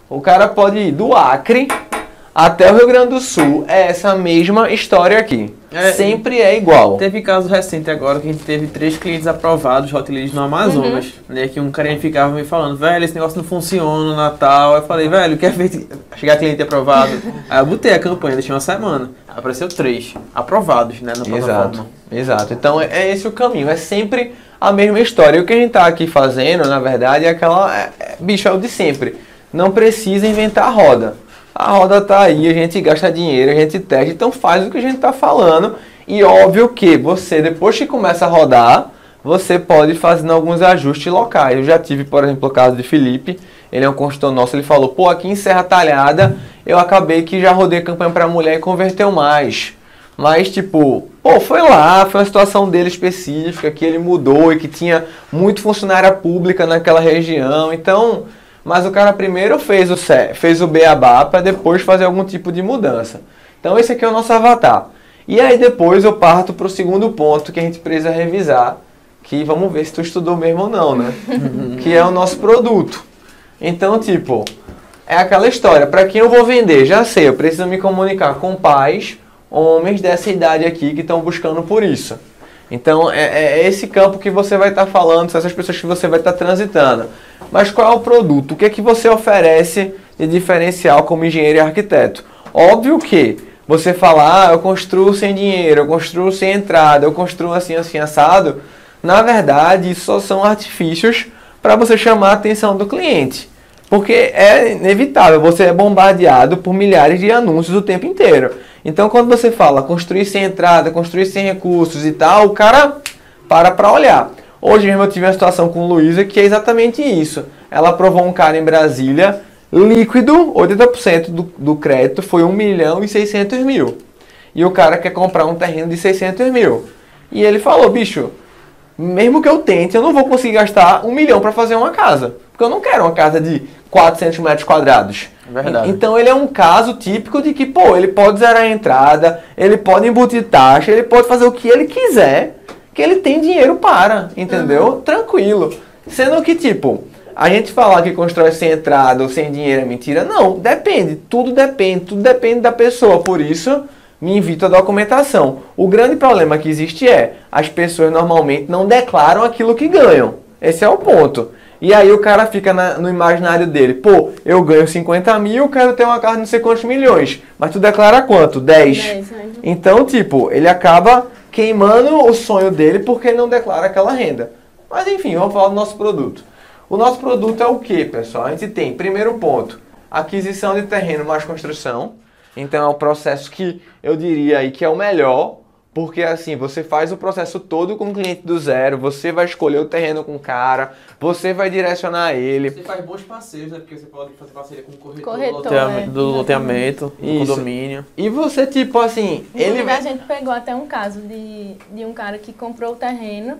O cara pode ir do Acre até o Rio Grande do Sul. É essa mesma história aqui. Sempre é igual. Teve caso recente agora que a gente teve 3 clientes aprovados, hot leads no Amazonas. Né, que um carinha ficava me falando, velho, esse negócio não funciona no Natal. Eu falei, velho, quer ver chegar cliente aprovado? Aí eu botei a campanha, deixei uma semana. Apareceu 3 aprovados, né, na plataforma. Exato. Então é esse o caminho. É sempre a mesma história. E o que a gente tá aqui fazendo, na verdade, é aquela... bicho, é o de sempre. Não precisa inventar a roda. A roda tá aí, a gente gasta dinheiro, a gente testa, então faz o que a gente tá falando. E óbvio que você, depois que começa a rodar, você pode ir fazendo alguns ajustes locais. Eu já tive, por exemplo, o caso de Felipe, ele é um consultor nosso, ele falou, pô, aqui em Serra Talhada, eu acabei que já rodei campanha pra mulher e converteu mais. Mas, tipo, pô, foi lá, foi uma situação dele específica, que ele mudou e que tinha muito funcionária pública naquela região, então... Mas o cara primeiro fez o beabá para depois fazer algum tipo de mudança. Então esse aqui é o nosso avatar. E aí depois eu parto para o segundo ponto que a gente precisa revisar, que vamos ver se tu estudou mesmo ou não, né? Que é o nosso produto. Então, tipo, é aquela história. Para quem eu vou vender? Já sei, eu preciso me comunicar com pais, homens dessa idade aqui que estão buscando por isso. Então é esse campo que você vai estar falando, são essas pessoas que você vai estar transitando. Mas qual é o produto? O que é que você oferece de diferencial como engenheiro e arquiteto? Óbvio que você fala, eu construo sem dinheiro, eu construo sem entrada, eu construo assim, assim, assado. Na verdade, isso só são artifícios para você chamar a atenção do cliente. Porque é inevitável, você é bombardeado por milhares de anúncios o tempo inteiro. Então, quando você fala construir sem entrada, construir sem recursos e tal, o cara para olhar. Hoje mesmo eu tive uma situação com Luísa que é exatamente isso. Ela aprovou um cara em Brasília, líquido, 80% do crédito foi 1.600.000. E o cara quer comprar um terreno de 600.000. E ele falou, bicho, mesmo que eu tente, eu não vou conseguir gastar 1 milhão para fazer uma casa. Porque eu não quero uma casa de 400 metros quadrados. Verdade. Então ele é um caso típico de que, pô, ele pode zerar a entrada, ele pode embutir taxa, ele pode fazer o que ele quiser, que ele tem dinheiro para, entendeu? Tranquilo. Sendo que, tipo, a gente falar que constrói sem entrada ou sem dinheiro é mentira, não, depende, tudo depende da pessoa, por isso me invito à documentação. O grande problema que existe é, as pessoas normalmente não declaram aquilo que ganham, esse é o ponto. E aí o cara fica no imaginário dele, pô, eu ganho 50 mil, quero ter uma casa de não sei quantos milhões, mas tu declara quanto? 10. Então, tipo, ele acaba queimando o sonho dele porque ele não declara aquela renda. Mas enfim, vamos falar do nosso produto. O nosso produto é o que, pessoal? A gente tem, primeiro ponto, aquisição de terreno mais construção. Então é um processo que eu diria aí que é o melhor, porque assim, você faz o processo todo com o cliente do zero, você vai escolher o terreno com o cara, você vai direcionar ele. Você faz bons parceiros, né? Porque você pode fazer parceria com o corretor do loteamento, do condomínio. E você, tipo assim... A gente pegou até um caso de um cara que comprou o terreno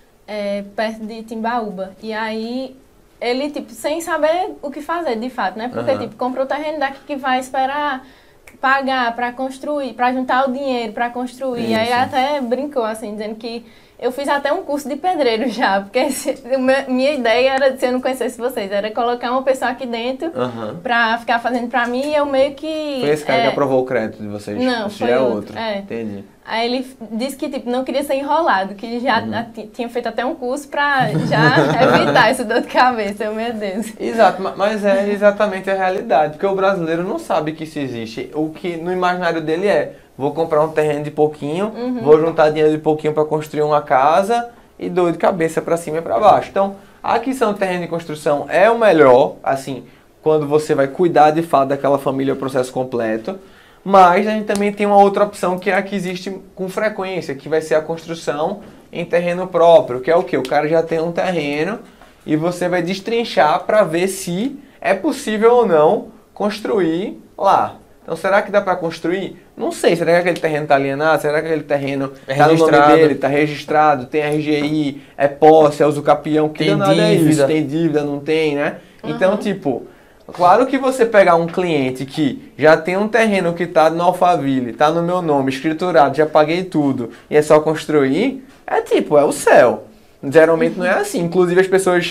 perto de Timbaúba. E aí, ele, tipo, sem saber o que fazer, de fato, né? Porque, tipo, comprou o terreno daqui que vai esperar pagar para construir, para juntar o dinheiro para construir. Isso. Aí até brincou, assim, dizendo que eu fiz até um curso de pedreiro já, porque minha ideia era, se eu não conhecesse vocês, era colocar uma pessoa aqui dentro para ficar fazendo para mim e eu meio que... Foi esse cara que aprovou o crédito de vocês? Não, esse foi já é outro. Entendi. Aí ele disse que, tipo, não queria ser enrolado, que já tinha feito até um curso para já evitar esse dor de cabeça, meu Deus. Exato, mas é exatamente a realidade, porque o brasileiro não sabe que isso existe. O que no imaginário dele é, vou comprar um terreno de pouquinho, vou juntar dinheiro de pouquinho para construir uma casa e dor de cabeça para cima e para baixo. Então, a aquisição de terreno de construção é o melhor, assim, quando você vai cuidar de fato daquela família, o processo completo. Mas a gente também tem uma outra opção que é a que existe com frequência, que vai ser a construção em terreno próprio, que é o quê? O cara já tem um terreno e você vai destrinchar para ver se é possível ou não construir lá. Então, será que dá para construir? Não sei. Será que aquele terreno está alienado? Será que aquele terreno está no nome dele, está registrado, tem RGI, é posse, é usucapião? Que danado é isso? Tem dívida, não tem, né? Então, tipo... Claro que você pegar um cliente que já tem um terreno que está no Alphaville, está no meu nome, escriturado, já paguei tudo, e é só construir, é o céu. Geralmente não é assim. Inclusive as pessoas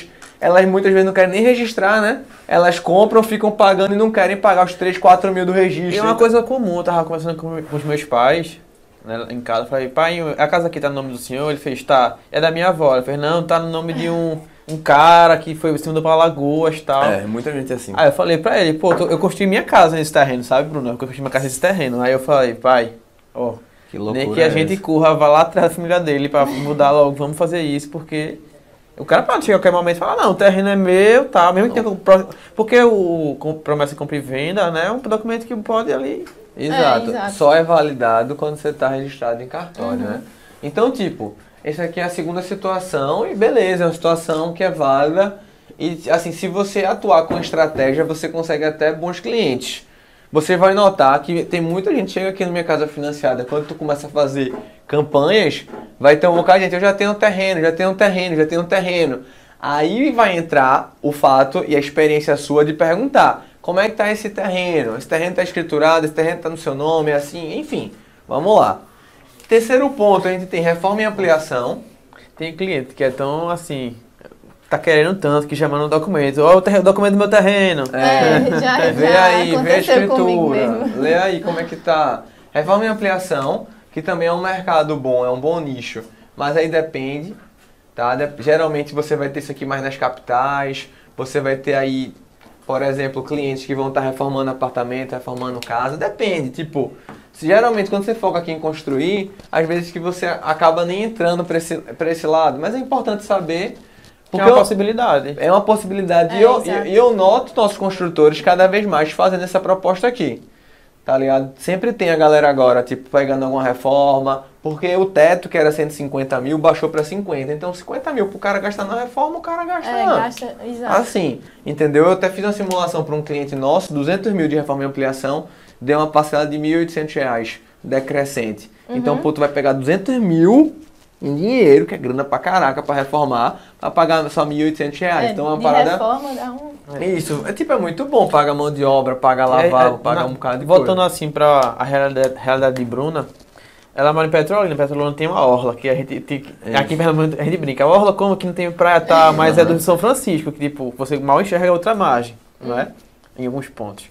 elas muitas vezes não querem nem registrar, né? Elas compram, ficam pagando e não querem pagar os 3, 4 mil do registro. E é uma coisa comum, eu tava conversando com os meus pais, né, em casa, falei, pai, a casa aqui tá no nome do senhor? Ele fez, tá, é da minha avó. Ele fez, não, tá no nome de um cara que foi se mudou pra Lagoas e tal. Muita gente é assim. Aí eu falei pra ele, pô, eu construí minha casa nesse terreno, sabe, Bruno? Eu construí minha casa nesse terreno. Aí eu falei, pai, ó, Que loucura nem que a gente corra, vá lá atrás da família dele pra mudar logo, vamos fazer isso, porque o cara pode chegar a qualquer momento e falar, não, o terreno é meu, tá, mesmo que tenha... Porque o promessa de compra e venda, né, é um documento que pode ali... Exato. exato. Só é validado quando você está registrado em cartório, né? Então, tipo, essa aqui é a segunda situação e beleza, é uma situação que é válida e, assim, se você atuar com estratégia, você consegue até bons clientes. Você vai notar que tem muita gente que chega aqui no Minha Casa Financiada, quando tu começa a fazer campanhas, vai ter um bocado de gente, eu já tenho um terreno, já tenho um terreno, já tenho um terreno. Aí vai entrar o fato e a experiência sua de perguntar, como é que está esse terreno? Esse terreno está escriturado, esse terreno está no seu nome, assim, enfim. Vamos lá. Terceiro ponto, a gente tem reforma e ampliação. Tem cliente que é tão assim, tá querendo tanto que já manda um documento. Ó, o documento do meu terreno. Vê aí, vê a aconteceu comigo escritura. mesmo. Lê aí como é que tá. Reforma e ampliação, que também é um mercado bom, é um bom nicho. Mas aí depende, tá? Geralmente você vai ter isso aqui mais nas capitais. Você vai ter aí, por exemplo, clientes que vão estar reformando apartamento, reformando casa. Depende, tipo... Geralmente, quando você foca aqui em construir, às vezes que você acaba nem entrando para esse lado. Mas é importante saber... Porque é uma possibilidade. É uma possibilidade. E eu noto nossos construtores cada vez mais fazendo essa proposta aqui. Tá ligado? Sempre tem a galera agora, tipo, pegando alguma reforma. Porque o teto, que era 150 mil, baixou para 50. Então, 50 mil pro cara gastar na reforma, o cara gasta exato. assim, entendeu? Eu até fiz uma simulação para um cliente nosso, 200 mil de reforma e ampliação, deu uma parcela de R$ 1.800, decrescente. Então, pô, tu vai pegar 200 mil em dinheiro, que é grana pra caraca, pra reformar, pra pagar só R$ 1.800. Então, é uma parada... reforma dá um... Isso, é muito bom, paga mão de obra, paga lavabo, paga um bocado de voltando coisa. assim pra a realidade de Bruna, ela mora em Petrolina. Petrolina tem uma orla, que a gente aqui em Pernambuco a gente brinca. A orla como que não tem praia, tá, mas é do São Francisco, que tipo, você mal enxerga a outra margem, não é? Em alguns pontos.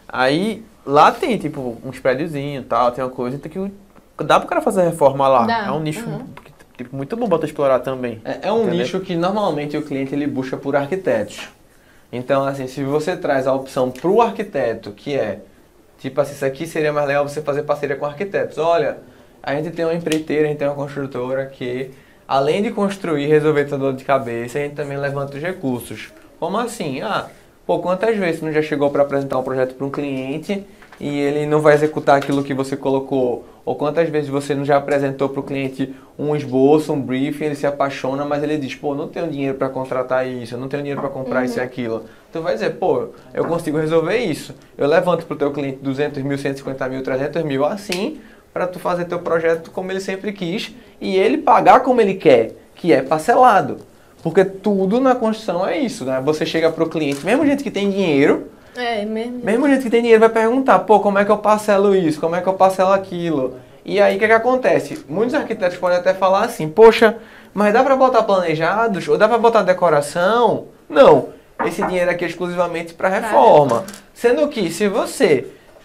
Aí, lá tem tipo uns prédiozinhos e tal, tem uma coisa que dá pro cara fazer reforma lá. É um nicho tipo, muito bom pra tu explorar também. É um nicho que normalmente o cliente ele busca por arquitetos. Então, assim, se você traz a opção para o arquiteto, que é, tipo assim, isso aqui seria mais legal você fazer parceria com arquitetos. Olha, a gente tem uma empreiteira, a gente tem uma construtora que, além de construir e resolver toda dor de cabeça, a gente também levanta os recursos. Como assim? Pô, quantas vezes você não já chegou para apresentar um projeto para um cliente e ele não vai executar aquilo que você colocou? Ou quantas vezes você não já apresentou para o cliente um esboço, um briefing, ele se apaixona, mas ele diz, pô, não tenho dinheiro para contratar isso, eu não tenho dinheiro para comprar isso e aquilo. Tu vai dizer, pô, eu consigo resolver isso. Eu levanto para o teu cliente 200 mil, 150 mil, 300 mil, assim, para tu fazer teu projeto como ele sempre quis e ele pagar como ele quer, que é parcelado. Porque tudo na construção é isso, né? Você chega para o cliente, mesmo gente que tem dinheiro, mesmo gente que tem dinheiro vai perguntar, pô, como é que eu parcelo isso? Como é que eu parcelo aquilo? E aí, o que acontece? Muitos arquitetos podem até falar assim, poxa, mas dá para botar planejados? Ou dá para botar decoração? Não, esse dinheiro aqui é exclusivamente para reforma. Sendo que, se você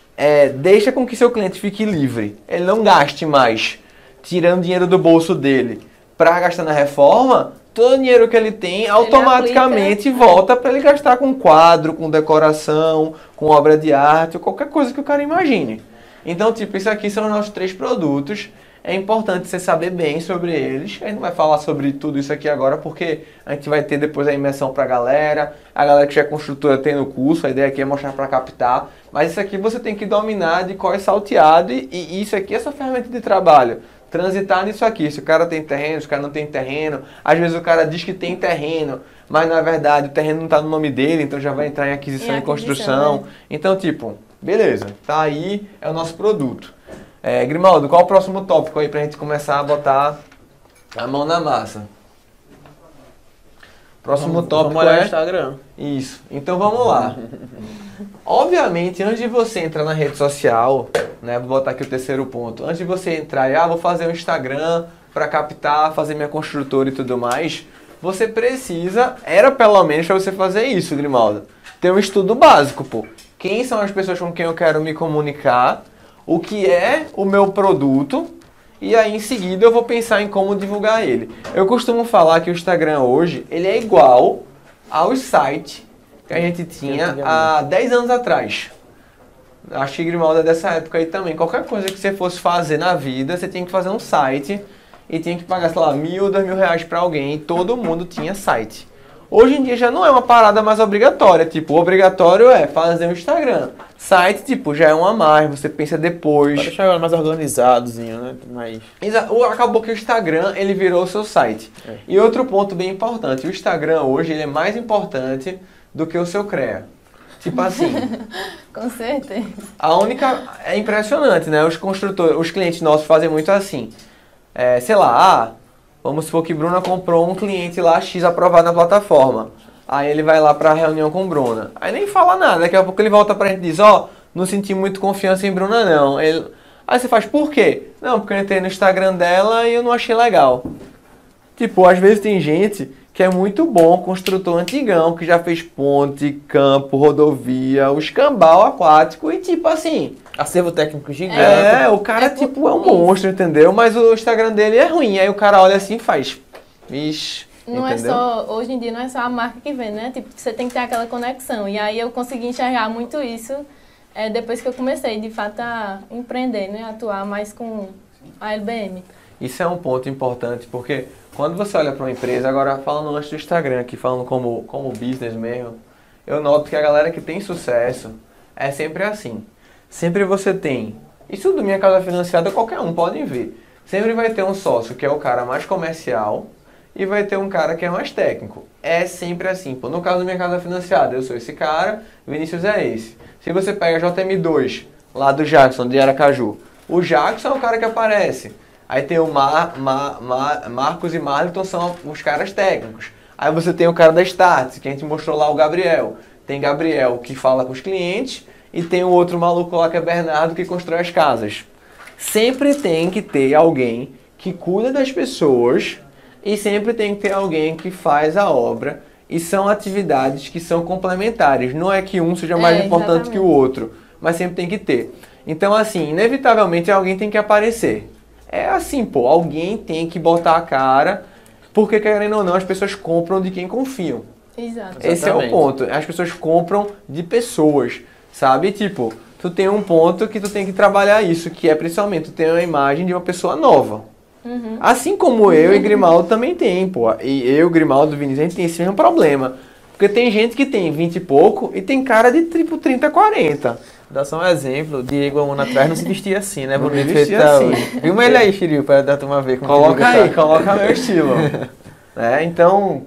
deixa com que seu cliente fique livre, ele não gaste mais, tirando dinheiro do bolso dele para gastar na reforma, todo o dinheiro que ele tem automaticamente volta para ele gastar com quadro, com decoração, com obra de arte, ou qualquer coisa que o cara imagine. Então, tipo, isso aqui são os nossos 3 produtos. É importante você saber bem sobre eles. A gente não vai falar sobre tudo isso aqui agora, porque a gente vai ter depois a imersão para a galera que já é construtora tem no curso, a ideia aqui é mostrar para captar. Mas isso aqui você tem que dominar de cor e salteado, e isso aqui é sua ferramenta de trabalho. Transitar nisso aqui, se o cara tem terreno, se o cara não tem terreno, às vezes o cara diz que tem terreno, mas na verdade o terreno não está no nome dele, então já vai entrar em aquisição e construção. Então, tipo, beleza, tá aí, é o nosso produto. Grimaldo, qual o próximo tópico aí pra gente começar a botar a mão na massa? Próximo tópico vamos olhar o Instagram. Isso, então vamos lá. Obviamente, antes de você entrar na rede social, né, vou botar aqui o terceiro ponto. Antes de você entrar e, vou fazer um Instagram para captar, fazer minha construtora e tudo mais, você precisa, era pelo menos pra você fazer isso, Grimaldo, ter um estudo básico, pô. Quem são as pessoas com quem eu quero me comunicar, o que é o meu produto, e aí em seguida eu vou pensar em como divulgar ele. Eu costumo falar que o Instagram hoje, ele é igual ao site que a gente tinha há 10 anos atrás. Acho que Grimaldo é dessa época aí também. Qualquer coisa que você fosse fazer na vida, você tinha que fazer um site e tinha que pagar, sei lá, 1.000, 2.000 reais pra alguém, e todo mundo tinha site. Hoje em dia já não é uma parada mais obrigatória, tipo, o obrigatório é fazer um Instagram. Site, tipo, já é um a mais, você pensa depois. Pra deixar mais organizadozinho, né? Mais... Acabou que o Instagram, ele virou o seu site. É. E outro ponto bem importante, o Instagram hoje, ele é mais importante do que o seu CREA. Tipo assim... Com certeza. A única... É impressionante, né? Os construtores, os clientes nossos fazem muito assim. Sei lá, vamos supor que Bruna comprou um cliente lá X aprovado na plataforma. Aí ele vai lá pra reunião com Bruna. Aí nem fala nada, daqui a pouco ele volta pra gente e diz, não senti muito confiança em Bruna não. Aí você faz, por quê? Não, porque eu entrei no Instagram dela e eu não achei legal. Tipo, às vezes tem gente que é muito bom, construtor antigão, que já fez ponte, campo, rodovia, o escambau aquático e tipo assim... Acervo técnico gigante. O cara tipo é um monstro, entendeu? Mas o Instagram dele é ruim, aí o cara olha assim e faz... Ixi, não entendeu? é só, hoje em dia não é só a marca que vende, né? Tipo, você tem que ter aquela conexão. E aí eu consegui enxergar muito isso depois que eu comecei, de fato, a empreender, né? Atuar mais com a LBM. Isso é um ponto importante, porque quando você olha para uma empresa, agora falando antes do Instagram aqui, falando como business mesmo, eu noto que a galera que tem sucesso é sempre assim. Sempre você tem, isso do Minha Casa Financiada qualquer um pode ver, sempre vai ter um sócio que é o cara mais comercial e vai ter um cara que é mais técnico. É sempre assim, pô. No caso da Minha Casa Financiada, eu sou esse cara, Vinícius é esse. Se você pega JM2, lá do Jackson, de Aracaju, o Jackson é o cara que aparece. Aí tem o Marcos e Marliton são os caras técnicos. Aí você tem o cara da Start, que a gente mostrou lá, o Gabriel. Tem Gabriel que fala com os clientes e tem o outro maluco lá que é Bernardo que constrói as casas. Sempre tem que ter alguém que cuida das pessoas e sempre tem que ter alguém que faz a obra. E são atividades que são complementares. Não é que um seja mais importante que o outro, mas sempre tem que ter. Então assim, inevitavelmente alguém tem que aparecer. É assim, pô, alguém tem que botar a cara, porque querendo ou não, as pessoas compram de quem confiam. Exato. Esse é o ponto. As pessoas compram de pessoas, sabe? Tipo, tu tem um ponto que tu tem que trabalhar isso, que é principalmente, tu tem uma imagem de uma pessoa nova. Uhum. Assim como eu e Grimaldo também tem, pô. E eu, Grimaldo, Vinícius, a gente tem esse mesmo problema. Porque tem gente que tem 20 e pouco e tem cara de tipo 30, 40. Dá só um exemplo, o Diego, um ano atrás, não se vestia assim, né? Não Bonito se vestia feito assim. hoje. Filma ele aí, Shiryu, pra dar uma vez. Coloca aí, coloca meu estilo. Então...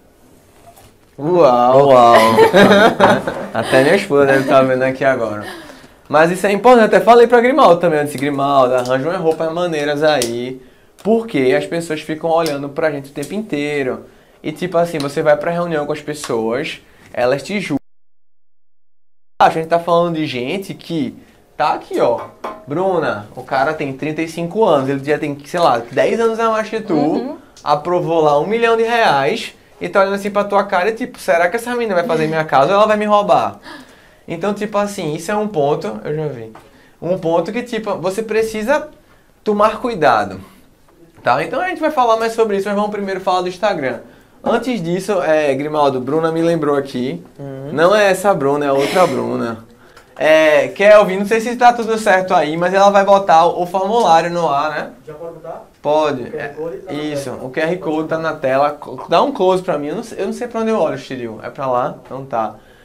Uau! Até minha esposa deve estar vendo aqui agora. Mas isso é importante, até falei pra Grimaldo também, eu disse, Grimaldo, arranja umas roupas maneiras aí, porque as pessoas ficam olhando pra gente o tempo inteiro. E tipo assim, você vai pra reunião com as pessoas, elas te julgam. A gente tá falando de gente que tá aqui, ó. Bruna, o cara tem 35 anos, ele já tem, sei lá, 10 anos a mais que tu, aprovou lá R$1 milhão e tá olhando assim pra tua cara e tipo, será que essa menina vai fazer minha casa ou ela vai me roubar? Então, tipo assim, isso é um ponto, eu já vi, um ponto que tipo, você precisa tomar cuidado, tá? Então a gente vai falar mais sobre isso, mas vamos primeiro falar do Instagram. Antes disso, Grimaldo, Bruna me lembrou aqui, não é essa Bruna, é outra Bruna. Kelvin, não sei se tá tudo certo aí, mas ela vai botar o formulário no ar, né? Já pode botar? Pode. O QR Code tá na Isso, tela. o QR Code tá na tela. Dá um close pra mim, eu não sei pra onde eu olho, Shiryu. É pra lá? Então tá.